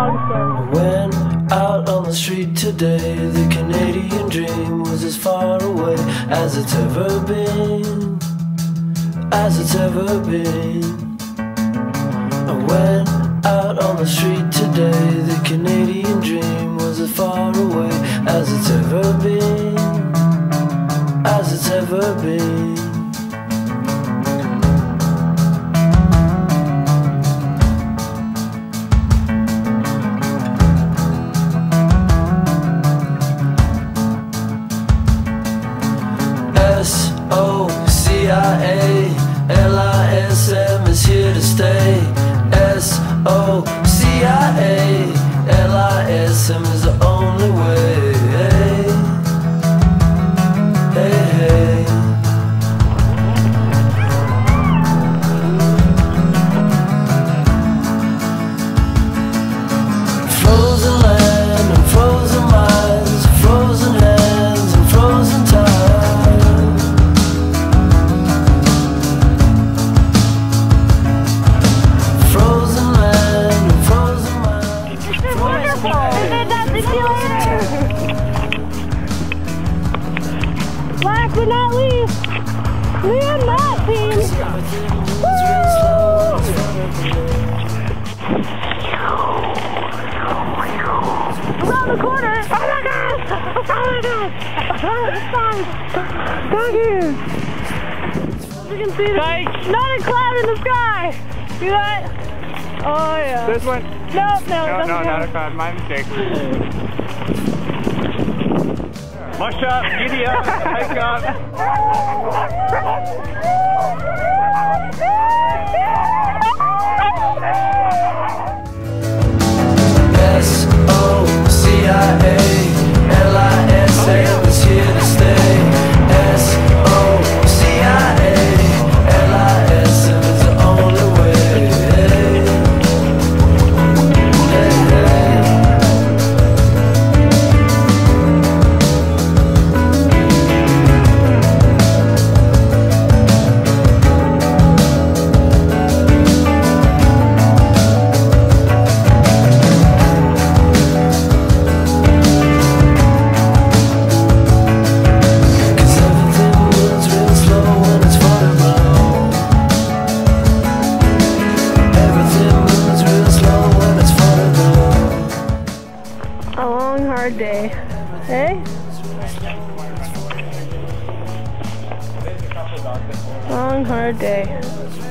Went out on the street today. The Canadian dream was as far away as it's ever been, as it's ever been. I went out on the street today. The Canadian dream was as far away as it's ever been, as it's ever been. S-O-C-I-A-L-I-S-M is here to stay. S-O-C-I-A-L-I-S-M is the only way. Hey, hey. Frozen land and frozen minds, frozen hands and frozen time. Last but not least, we are not team. Around the corner. Oh my god! Oh my god! Thank you. You can see not a cloud in the sky. See that? Oh yeah. This one? No, not a cloud. My mistake. Mush up, giddy up, hike up. S-O-C-I-A-L-I-S-M is here to stay. S-O-C-I-A-L-I-S-M is the only way. Day, eh? Long hard day.